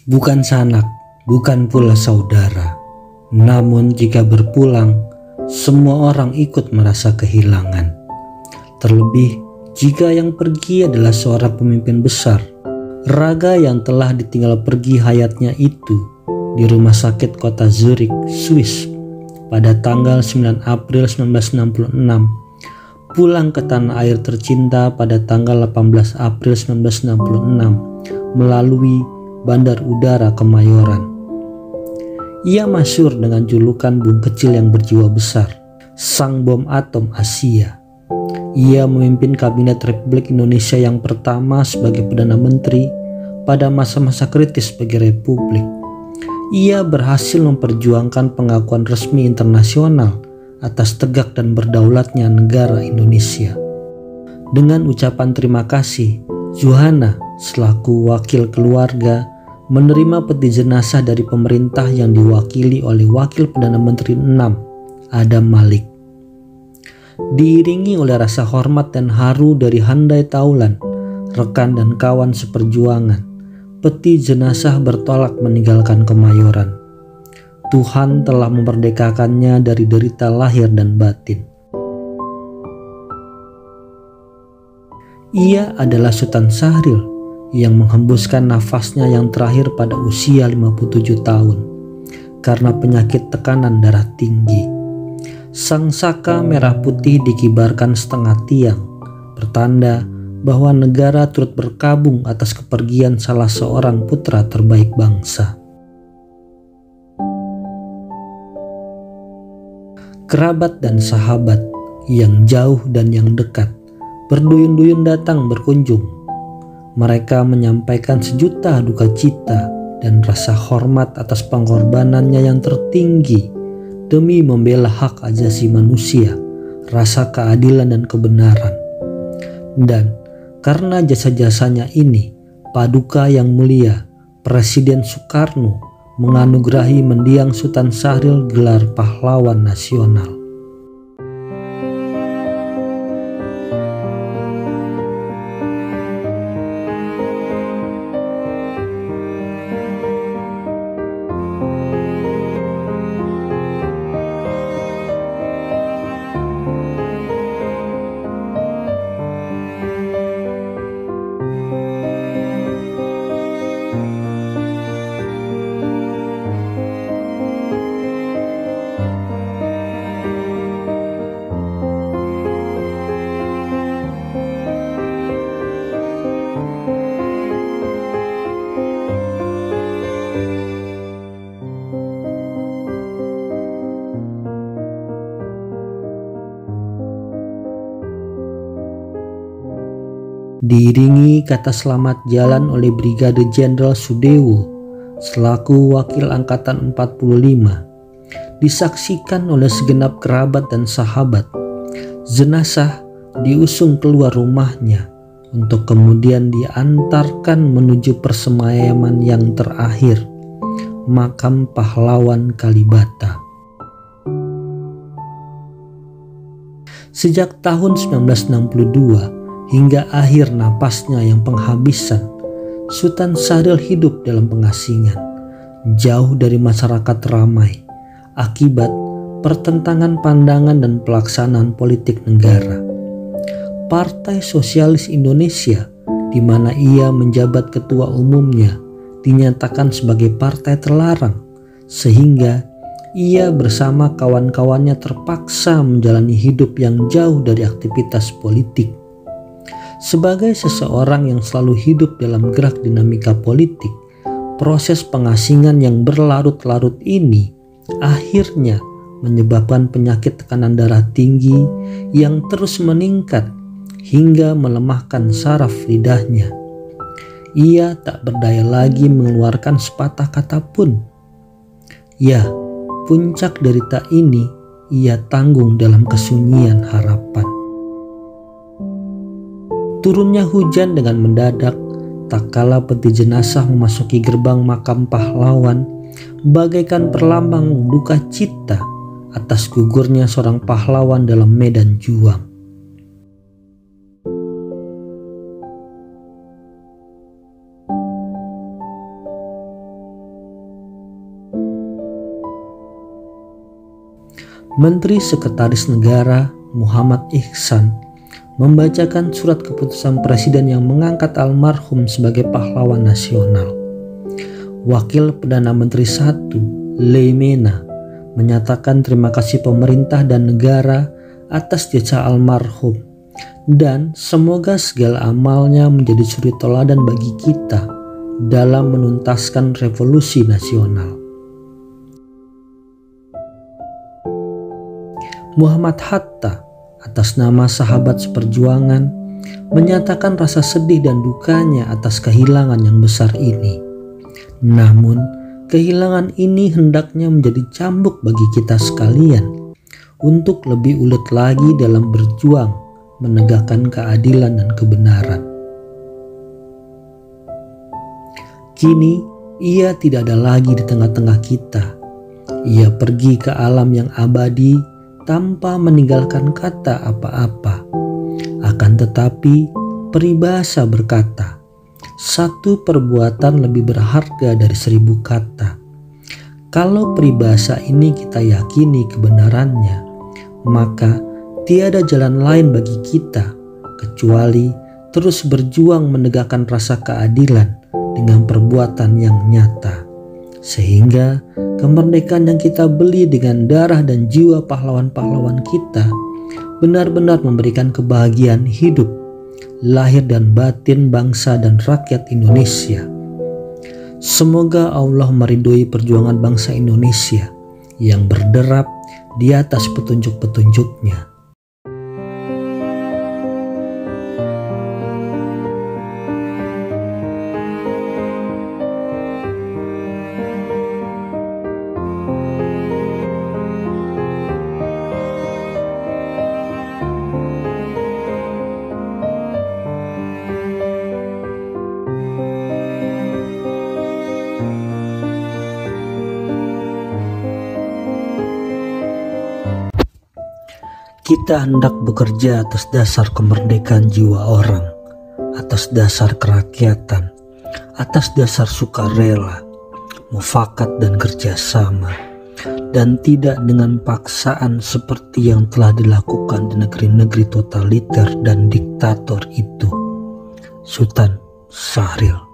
bukan sanak, bukan pula saudara. Namun jika berpulang, semua orang ikut merasa kehilangan. Terlebih jika yang pergi adalah seorang pemimpin besar. Raga yang telah ditinggal pergi hayatnya itu di rumah sakit kota Zurich, Swiss pada tanggal 9 April 1966, pulang ke tanah air tercinta pada tanggal 18 April 1966 melalui Bandar Udara Kemayoran. Ia masyhur dengan julukan Bung Kecil yang berjiwa besar, Sang Bom Atom Asia. Ia memimpin Kabinet Republik Indonesia yang pertama sebagai Perdana Menteri pada masa-masa kritis bagi Republik. Ia berhasil memperjuangkan pengakuan resmi internasional atas tegak dan berdaulatnya negara Indonesia. Dengan ucapan terima kasih, Zuhana selaku wakil keluarga menerima peti jenazah dari pemerintah yang diwakili oleh Wakil Perdana Menteri 6, Adam Malik. Diiringi oleh rasa hormat dan haru dari handai taulan, rekan dan kawan seperjuangan, peti jenazah bertolak meninggalkan Kemayoran. Tuhan telah memerdekakannya dari derita lahir dan batin. Ia adalah Sultan Syahrir yang menghembuskan nafasnya yang terakhir pada usia 57 tahun karena penyakit tekanan darah tinggi. Sang saka merah putih dikibarkan setengah tiang, pertanda bahwa negara turut berkabung atas kepergian salah seorang putra terbaik bangsa. Kerabat dan sahabat yang jauh dan yang dekat berduyun-duyun datang berkunjung. Mereka menyampaikan sejuta duka cita dan rasa hormat atas pengorbanannya yang tertinggi demi membela hak asasi manusia, rasa keadilan dan kebenaran. Dan karena jasa-jasanya ini, Paduka Yang Mulia Presiden Soekarno menganugerahi mendiang Sultan Syahrir gelar pahlawan nasional. Diiringi kata selamat jalan oleh Brigade Jenderal Sudewo selaku Wakil Angkatan 45, disaksikan oleh segenap kerabat dan sahabat. Jenazah diusung keluar rumahnya untuk kemudian diantarkan menuju persemayaman yang terakhir, Makam Pahlawan Kalibata. Sejak tahun 1962 hingga akhir napasnya yang penghabisan, Sultan Syahrir hidup dalam pengasingan, jauh dari masyarakat ramai, akibat pertentangan pandangan dan pelaksanaan politik negara. Partai Sosialis Indonesia, di mana ia menjabat ketua umumnya, dinyatakan sebagai partai terlarang, sehingga ia bersama kawan-kawannya terpaksa menjalani hidup yang jauh dari aktivitas politik. Sebagai seseorang yang selalu hidup dalam gerak dinamika politik, proses pengasingan yang berlarut-larut ini akhirnya menyebabkan penyakit tekanan darah tinggi yang terus meningkat hingga melemahkan saraf lidahnya. Ia tak berdaya lagi mengeluarkan sepatah kata pun. Ya, puncak derita ini ia tanggung dalam kesunyian harapan. Turunnya hujan dengan mendadak, tak kala peti jenazah memasuki gerbang makam pahlawan, bagaikan perlambang duka cita atas gugurnya seorang pahlawan dalam medan juang. Menteri Sekretaris Negara Muhammad Ihsan membacakan surat keputusan presiden yang mengangkat almarhum sebagai pahlawan nasional. Wakil Perdana Menteri I, Leimena, menyatakan terima kasih pemerintah dan negara atas jasa almarhum dan semoga segala amalnya menjadi suri teladan bagi kita dalam menuntaskan revolusi nasional. Muhammad Hatta atas nama sahabat seperjuangan menyatakan rasa sedih dan dukanya atas kehilangan yang besar ini. Namun, kehilangan ini hendaknya menjadi cambuk bagi kita sekalian untuk lebih ulet lagi dalam berjuang menegakkan keadilan dan kebenaran. Kini, ia tidak ada lagi di tengah-tengah kita. Ia pergi ke alam yang abadi tanpa meninggalkan kata apa-apa. Akan tetapi, peribahasa berkata, satu perbuatan lebih berharga dari 1000 kata. Kalau peribahasa ini kita yakini kebenarannya, maka tiada jalan lain bagi kita kecuali terus berjuang menegakkan rasa keadilan dengan perbuatan yang nyata. Sehingga kemerdekaan yang kita beli dengan darah dan jiwa pahlawan-pahlawan kita benar-benar memberikan kebahagiaan hidup, lahir dan batin bangsa dan rakyat Indonesia. Semoga Allah meridhoi perjuangan bangsa Indonesia yang berderap di atas petunjuk-petunjuknya. Kita hendak bekerja atas dasar kemerdekaan jiwa orang, atas dasar kerakyatan, atas dasar sukarela, mufakat dan kerjasama, dan tidak dengan paksaan seperti yang telah dilakukan di negeri-negeri totaliter dan diktator itu. Sultan Syahrir.